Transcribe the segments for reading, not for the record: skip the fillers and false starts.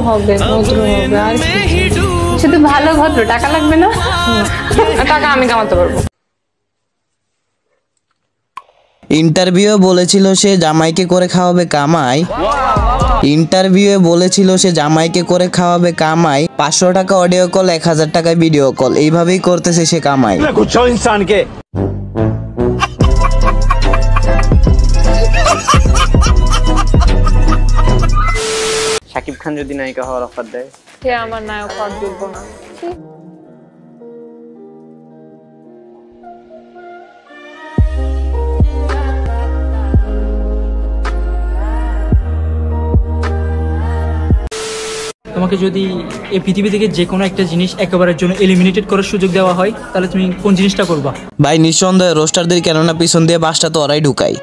হবে, ভদ্র হবে, আর শুধু ভালো ভদ্র, টাকা লাগবে না? টাকা আমি কামাতে পারবো। ইন্টারভিউ বলেছিল সে জামাইকে করে খাওয়াবে কামাই। ইন্টারভিউ বলেছিল সে জামাইকে করে খাওয়াবে কামাই। 500 টাকা অডিও কল, 1000 টাকায় ভিডিও কল, এইভাবেই করতেছে সে কামাই। ইনসানকে শাকিব খান যদি নায়িকা হওয়ার অফার দেয়, সে আমার নায়ক হওয়ার যোগ্য না। তোমাকে যদি এই পৃথিবী থেকে যে কোনো একটা জিনিস একেবারের জন্য এলিমিনেটেড করার সুযোগ দেওয়া হয়, তাহলে তুমি কোন জিনিসটা করবা? ভাই নিঃসন্দেহে রোস্টারদের, কেননা পিছন দিয়ে বাসটা তো ওরাই ঢুকায়।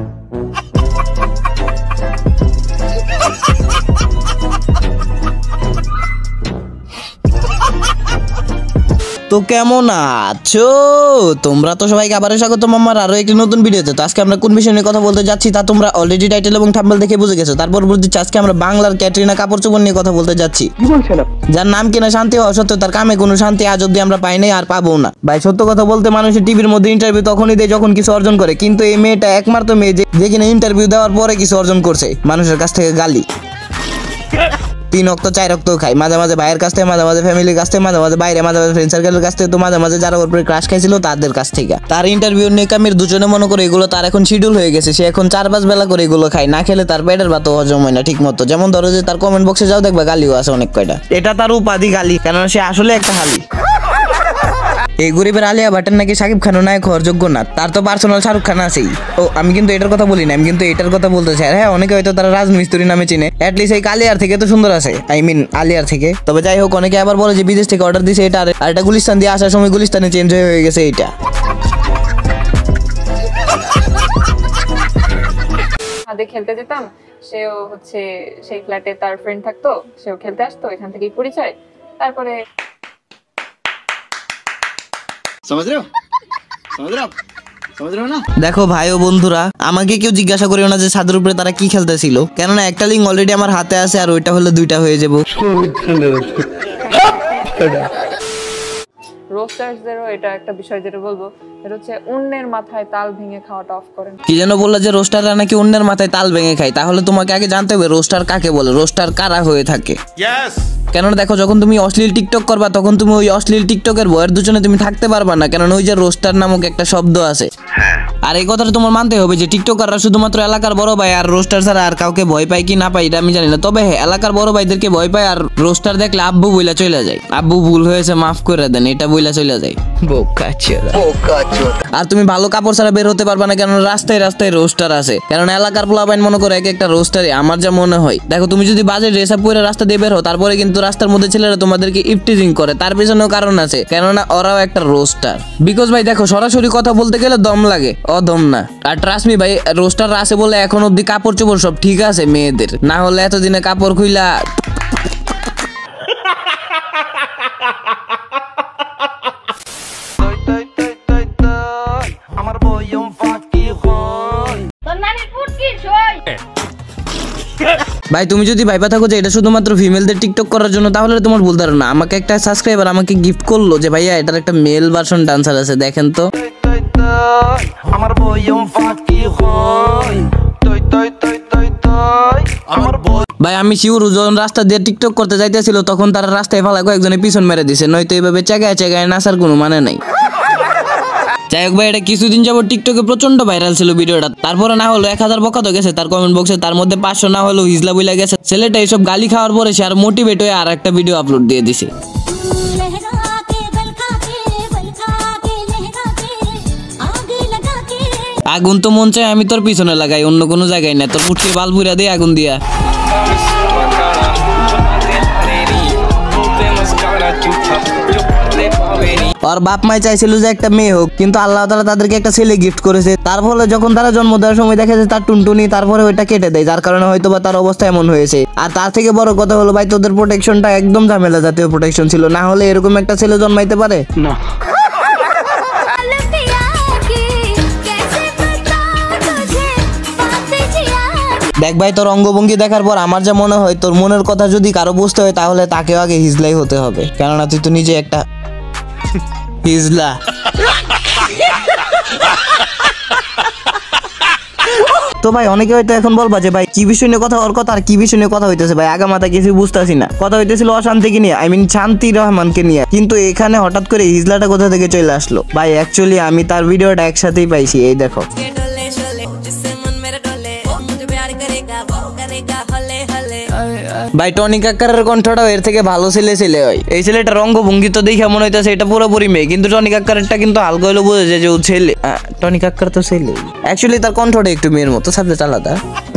তো কেমন আছো তোমরা? তো সবাইকে আবারও স্বাগতম আমার আরো একটি নতুন ভিডিওতে। তো আজকে আমরা কোন বিষয় নিয়ে কথা বলতে যাচ্ছি তা তোমরা অলরেডি টাইটেল এবং থাম্বনেল দেখে বুঝে গেছো। তারপর বলছি আজকে আমরা বাংলার ক্যাটরিনা কাপড় চোপড় নিয়ে কথা বলতে যাচ্ছি। যার নাম কিনা শান্তি হওয়া সত্ত্বেও তার কামে কোনো শান্তি আজ অব্দি আমরা পাই নাই, আর পাবো না। ভাই সত্য কথা বলতে, মানুষের টিভির মধ্যে ইন্টারভিউ তখনই দেয় যখন কিছু অর্জন করে, কিন্তু এই মেয়েটা একমাত্র মেয়ে যে কিনা ইন্টারভিউ দেওয়ার পরে কিছু অর্জন করছে। মানুষের কাছ থেকে গালি, 3 রক্ত 4 রক্ত খাই, মাঝে মাঝে ভাইয়ের কাছ থেকে, মাঝে মাঝে ফ্যামিলির কাছ থেকে, মাঝে মাঝে বাইরে, মাঝে মাঝে ফ্রেন্ড সার্কেলের কাছ থেকে, তো মাঝে মাঝে যারা ওর উপরে ক্রাশ খাইছিল তাদের কাছ থেকে। তার ইন্টারভিউ নেকামের দুজনে মনে করে এগুলো তার এখন শিডিউল হয়ে গেছে। সে এখন 4-5 বেলা করে এগুলো খায়, না খেলে তার পেটের ভাত হজম হয় না ঠিক মতো। যেমন ধরো যে তার কমেন্ট বক্সে যাও, দেখবা গালিও আছে অনেক কয়টা। এটা তার উপাধি গালি, কেননা সে আসলে একটা হালি। এই গরিবের আলিয়া ভাটের নাকি শাকিব খানও নায়ক হওয়ার যোগ্য না, তার তো পার্সোনাল শাহরুখ খান আছেই। ও আমি কিন্তু এটার কথা বলি না, আমি কিন্তু এটার কথা বলতে চাই। হ্যাঁ, অনেকে হয়তো তারা রাজমিস্ত্রি নামে চিনে, অ্যাটলিস্ট এই কালিয়ার থেকে তো সুন্দর আছে, আই মিন আলিয়ার থেকে। তবে যাই হোক, অনেকে আবার বলে যে বিদেশ থেকে অর্ডার দিয়েছে এটা, আর এটা গুলিস্তান দিয়ে আসার সময় গুলিস্তানে চেঞ্জ হয়ে গেছে এইটা। খেলতে যেতাম, সেও হচ্ছে সেই ফ্ল্যাটে তার ফ্রেন্ড থাকতো, সেও খেলতে আসতো, এখান থেকেই পরিচয়। তারপরে দেখো ভাই ও বন্ধুরা, আমাকে কেউ জিজ্ঞাসা করিও না যে ছাদের উপরে তারা কি খেলতেছিল, কেননা একটা লিঙ্ক অলরেডি আমার হাতে আছে, আর ওইটা হলে 2টা হয়ে যাবো। রোস্টার্সদেরও এটা একটা বিষয় যেটা বলবো, এটা হচ্ছে অন্যের মাথায় তাল ভেঙে খাওয়াটা অফ করেন। কি যেন বললা যে রোস্টাররা নাকি অন্যের মাথায় তাল ভেঙে খায়? তাহলে তোমাকে আগে জানতে হবে রোস্টার কাকে বলে, রোস্টার কারা হয়ে থাকে। কেননা দেখো, যখন তুমি অশ্লীল টিকটক করবা তখন তুমি ওই অশ্লীল টিকটকের ভয়ের দুজনে তুমি থাকতে পারবা না, কেননা ওই যে রোস্টার নামক একটা শব্দ আছে। আর এই কথাটা তোমার মানতে হবে যে টিকটকাররা শুধুমাত্র এলাকার বড় ভাই আর রোস্টার ছাড়া আর কাউকে ভয় পায় কি না পায় এটা আমি জানি না। তবে হ্যাঁ, এলাকার বড় ভাইদেরকে ভয় পায়, আর রোস্টার দেখলে আব্বু বইলা চলে যায়, আব্বু ভুল হয়েছে মাফ করে দেন, এটা বইলা চলে যায়। আর তুমি ভালো কাপড় ছাড়া বের হতে পারবা না, কেন রাস্তায় রাস্তায় রোস্টার আছে। কারণ এলাকার পোলাপাইন মনে করে এক একটা রোস্টারে, আমার যা মনে হয়। দেখো, তুমি যদি বাজে ড্রেস আপ করে রাস্তা দিয়ে বের হো, তারপরে কিন্তু রাস্তার মধ্যে ছেলেরা তোমাদেরকে ইফটিজিং করে, তার পেছনেও কারণ আছে, কেননা ওরাও একটা রোস্টার। বিকজ ভাই দেখো, সরাসরি কথা বলতে গেলে দম লাগে, অদম না। আর ট্রাস্ট মি ভাই, রোস্টার আছে বলে এখন অব্দি কাপড় চোপড় সব ঠিক আছে মেয়েদের, না হলে এতদিনে কাপড় খুইলা ভাই। তুমি যদি ভাইবা থাকো যে এটা শুধুমাত্র ফিমেলদের টিকটক করার জন্য, তাহলে তোমার ভুল ধারণা। আমাকে একটা সাবস্ক্রাইবার আমাকে গিফট করলো যে ভাইয়া এটার একটা মেল ভার্সন ডান্সার আছে, দেখেন তো। ভাই আমি শিওর যখন রাস্তা দিয়ে টিকটক করতে যাইতেছিল তখন তারা রাস্তায় ফালা কয়েকজনে পিছন মেরে দিছে, নয়তো এইভাবে চেগায় চেগায় নাচার কোনো মানে নাই। যাই হোক ভাই, এটা কিছুদিন যাবত টিকটকে প্রচন্ড ভাইরাল ছিল ভিডিওটা। তারপরে না হলো 1000 বকা তো গেছে তার কমেন্ট বক্সে, তার মধ্যে 500 না হলো হিজলা বইলা গেছে। ছেলেটা এইসব গালি খাওয়ার পরে সে আর মোটিভেট হয়ে আর একটা ভিডিও আপলোড দিয়ে দিছে। আগুন তো মন চায় আমি তোর পিছনে লাগাই, অন্য কোনো জায়গায় না, তোর ফুটকে বাল পুরা দিয়ে আগুন দিয়া। আর বাপ মাই চাইছিল যে একটা মেয়ে হোক, কিন্তু আল্লাহ তাআলা তাদেরকে একটা ছেলে গিফট করেছে। তার ফলে যখন তারা জন্ম দেওয়ার সময় দেখে যে তার টুনটুনি, তারপরে ওইটা কেটে দেয়, যার কারণে হয়তো বা তার অবস্থা এমন হয়েছে। আর তার থেকে বড় কথা হলো ভাই, তোদের প্রোটেকশনটা একদম ঝামেলা জাতীয় প্রোটেকশন ছিল, না হলে এরকম একটা ছেলে জন্মাইতে পারে না। দেখ ভাই, তোর অঙ্গভঙ্গি দেখার পর আমার যা মনে হয়, তোর মনের কথা যদি কারো বুঝতে হয় তাহলে তাকেও আগে হিজলাই হতে হবে, কেননা তুই তো নিজে একটা হিজলা। তো ভাই অনেকে হয়তো এখন বলবা যে ভাই কি বিষয় নিয়ে কথা ওর কথা আর কি বিষয় নিয়ে কথা হইতেছে ভাই, আগা মাথা কিছু বুঝতেছি না। কথা হইতেছিল অশান্তিকে নিয়ে, আই মিন শান্তি রহমানকে নিয়ে, কিন্তু এখানে হঠাৎ করে হিজলাটা কোথা থেকে চলে আসলো ভাই? অ্যাকচুয়ালি আমি তার ভিডিওটা একসাথেই পাইছি, এই দেখো। ভাই টনি কাক্কারের কণ্ঠটাও এর থেকে ভালো ছেলে হয়। এই ছেলেটা রঙ্গভঙ্গি তো দেখে মনে হইতেছে এটা পুরোপুরি মেয়ে, কিন্তু টনি কাক্কারেরটা কিন্তু হালকা হইলো বোঝা যায় যে ও ছেলে। টনি কাক্কার তো ছেলে, অ্যাকচুয়ালি তার কণ্ঠটা একটু মেয়ের মতো, সাবজেক্ট আলাদা।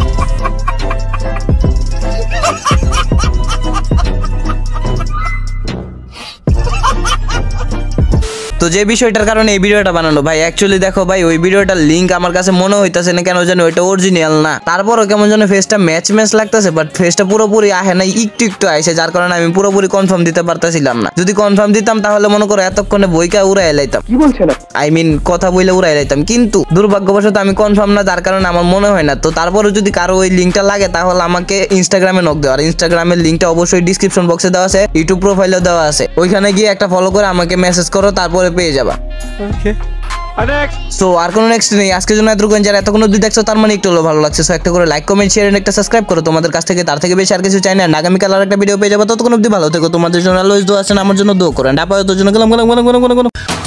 তো যে বিষয়টার কারণে এই ভিডিওটা বানানো ভাই, অ্যাকচুয়ালি দেখো ভাই, ওই ভিডিওটার লিঙ্ক আমার কাছে মনে হইতাছে না কেন জানো ওইটা অরিজিনাল না, তারপরও কেমন যেন ফেসটা ম্যাচ লাগতেছে, বাট ফেসটা পুরোপুরি আহে না, একটু আইছে, যার কারণে আমি পুরোপুরি কনফার্ম দিতে পারতেছিলাম না। যদি কনফার্ম দিতাম তাহলে মনে করো এতক্ষণে বইকা উড়াই লাইতাম, কি বলছেন, আই মিন কথা বইলে উড়াই লাইতাম, কিন্তু দুর্ভাগ্যবশত আমি কনফার্ম না, যার কারণে আমার মনে হয় না। তো তারপরে যদি কারো ওই লিঙ্কটা লাগে তাহলে আমাকে ইনস্টাগ্রামে নক দেওয়া, আর ইনস্টাগ্রামের লিঙ্কটা অবশ্যই ডিসক্রিপশন বক্সে দেওয়া আছে, ইউটিউব প্রোফাইলেও দেওয়া আছে, ওইখানে গিয়ে একটা ফলো করে আমাকে মেসেজ করো, তারপরে পেয়ে যাবা। সো আর কোনো নেক্সট নেই আজকের জন্য, এতটুকু। যারা এতক্ষণ অবধি দেখছো তার মানে একটু ভালো লাগছে, সো একটা করে লাইক কমেন্ট শেয়ার একটা সাবস্ক্রাইব করো, তোমাদের কাছ থেকে তার থেকে বেশি আর কিছু চাই না। আগামীকাল আর একটা ভিডিও পেয়ে যাবো, ততক্ষণ অবধি ভালো থেকো, তোমাদের জন্য অলওয়েজ দোয়া আছেন, আমার জন্য দোয়া করেন। আপাতত জন্য গেলাম।